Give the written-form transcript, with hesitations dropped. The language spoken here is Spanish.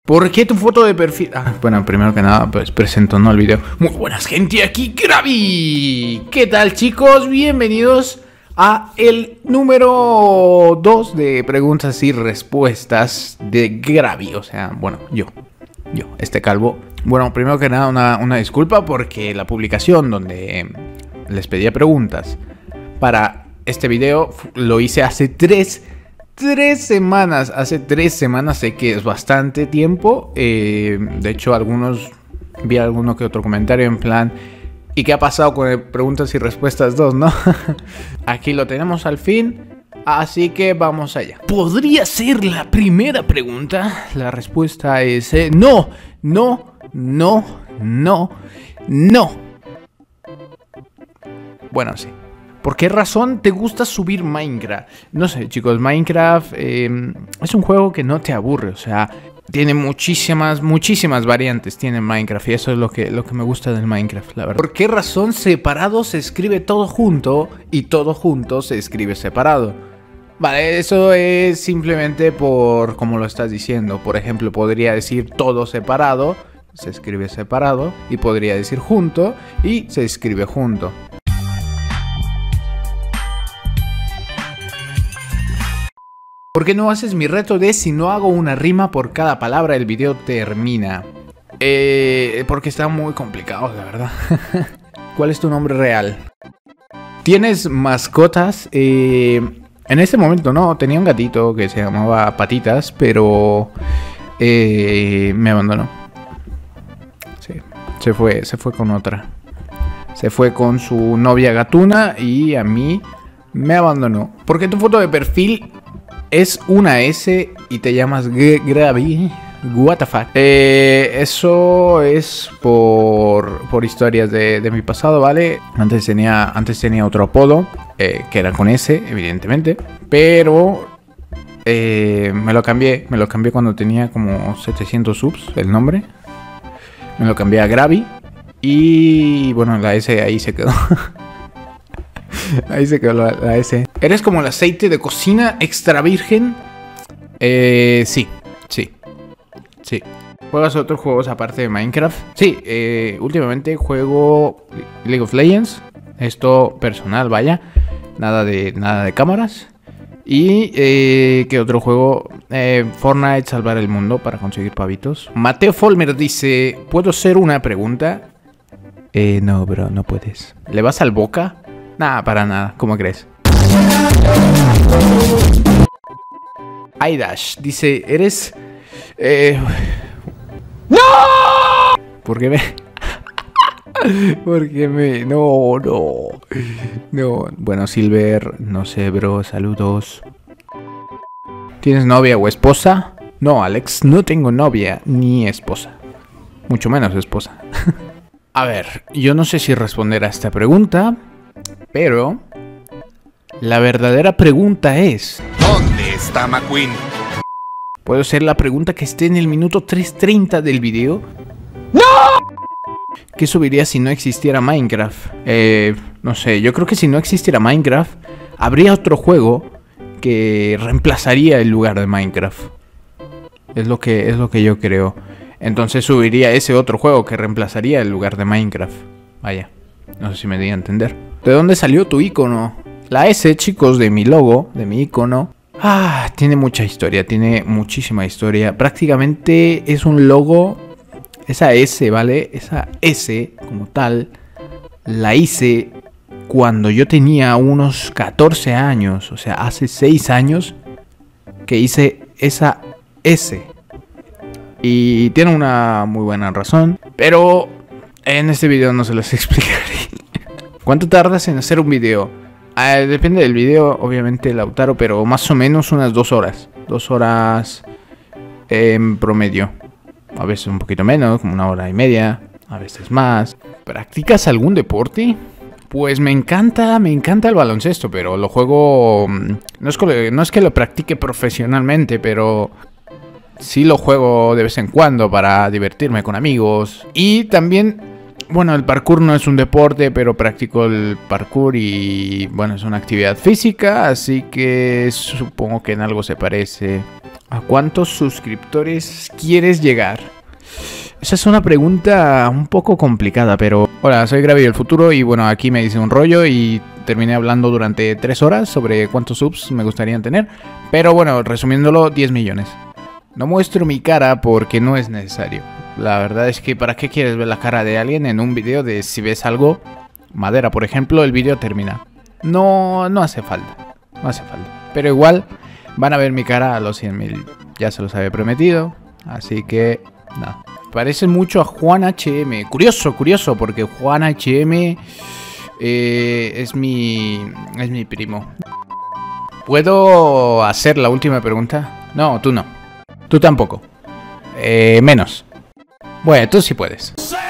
¿Por qué tu foto de perfil? Bueno, primero que nada, pues presento, ¿no? El video. Muy buenas, gente, aquí Gravy. ¿Qué tal, chicos? Bienvenidos a el número 2 de preguntas y respuestas de Gravy. O sea, bueno, yo, este calvo. Bueno, primero que nada, una disculpa porque la publicación donde les pedía preguntas para este video lo hice hace 3 semanas. Hace 3 semanas, sé que es bastante tiempo. De hecho, vi alguno que otro comentario en plan, ¿y qué ha pasado con el preguntas y respuestas 2, no? Aquí lo tenemos al fin, así que vamos allá. ¿Podría ser la primera pregunta? La respuesta es no. Bueno, sí. ¿Por qué razón te gusta subir Minecraft? No sé, chicos, Minecraft es un juego que no te aburre, o sea, tiene muchísimas variantes, tiene Minecraft, y eso es lo que me gusta del Minecraft, la verdad. ¿Por qué razón separado se escribe todo junto y todo junto se escribe separado? Vale, eso es simplemente por como lo estás diciendo. Por ejemplo, podría decir todo separado, se escribe separado, y podría decir junto y se escribe junto. ¿Por qué no haces mi reto de si no hago una rima por cada palabra el video termina? Porque está muy complicado, la verdad. ¿Cuál es tu nombre real? ¿Tienes mascotas? En este momento no, tenía un gatito que se llamaba Patitas, pero me abandonó. Sí, se fue con otra. Se fue con su novia gatuna y a mí me abandonó. ¿Por qué tu foto de perfil es una S y te llamas Gravy? What the fuck. Eso es por historias de mi pasado, ¿vale? Antes tenía otro apodo, que era con S, evidentemente. Pero me lo cambié cuando tenía como 700 subs, el nombre. Me lo cambié a Gravy. Y bueno, la S ahí se quedó. Ahí se quedó la S. ¿Eres como el aceite de cocina extra virgen? Sí. ¿Juegas otros juegos aparte de Minecraft? Sí, últimamente juego League of Legends. Esto personal, vaya. Nada de cámaras. Y ¿qué otro juego? Fortnite, salvar el mundo para conseguir pavitos. Mateo Folmer dice, ¿puedo hacer una pregunta? No, bro, no puedes. ¿Le vas al Boca? Nada, para nada. ¿Cómo crees? iDash dice, ¿eres...? ¡No! ¿Por qué me...? ¿Por qué me...? No. Bueno, Silver, no sé, bro. Saludos. ¿Tienes novia o esposa? No, Alex, no tengo novia ni esposa. Mucho menos esposa. A ver, yo no sé si responder a esta pregunta, pero la verdadera pregunta es... ¿dónde está McQueen? ¿Puedo hacer la pregunta que esté en el minuto 3:30 del video? ¡No! ¿Qué subiría si no existiera Minecraft? No sé, yo creo que si no existiera Minecraft, habría otro juego que reemplazaría el lugar de Minecraft. Es lo que yo creo. Entonces subiría ese otro juego que reemplazaría el lugar de Minecraft. Vaya, no sé si me di a entender. ¿De dónde salió tu icono? La S, chicos, de mi logo, de mi icono. Tiene mucha historia, tiene muchísima historia. Prácticamente es un logo. Esa S, ¿vale? Esa S como tal la hice cuando yo tenía unos 14 años. O sea, hace 6 años que hice esa S. Y tiene una muy buena razón, pero en este video no se los explicaré. ¿Cuánto tardas en hacer un video? Depende del video, obviamente, Lautaro, pero más o menos unas 2 horas. 2 horas en promedio. A veces un poquito menos, como 1 hora y media, a veces más. ¿Practicas algún deporte? Pues me encanta el baloncesto, pero lo juego... No es que lo practique profesionalmente, pero... sí lo juego de vez en cuando para divertirme con amigos. Y también, bueno, el parkour no es un deporte, pero practico el parkour y, bueno, es una actividad física, así que supongo que en algo se parece. ¿A cuántos suscriptores quieres llegar? Esa es una pregunta un poco complicada, pero... Hola, soy Gravy del futuro y bueno, aquí me hice un rollo y terminé hablando durante 3 horas sobre cuántos subs me gustaría tener. Pero bueno, resumiéndolo, 10 millones. No muestro mi cara porque no es necesario. La verdad es que ¿para qué quieres ver la cara de alguien en un vídeo de si ves algo? Madera, por ejemplo, el vídeo termina. No hace falta. No hace falta. Pero igual van a ver mi cara a los 100.000. Ya se los había prometido. Así que nada. Parece mucho a Juan HM. Curioso, porque Juan HM es mi primo. ¿Puedo hacer la última pregunta? No, tú no. Tú tampoco. Menos. Bueno, tú sí puedes.